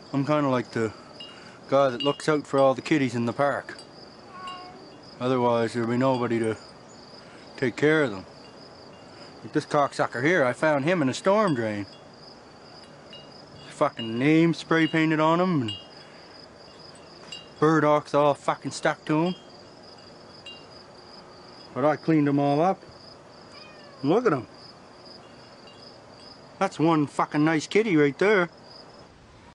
I'm kind of like the guy that looks out for all the kitties in the park. Otherwise there'll be nobody to take care of them. Like this cocksucker here, I found him in a storm drain. Fucking name spray painted on him and burdocks all fucking stuck to him. But I cleaned them all up. Look at him. That's one fucking nice kitty right there.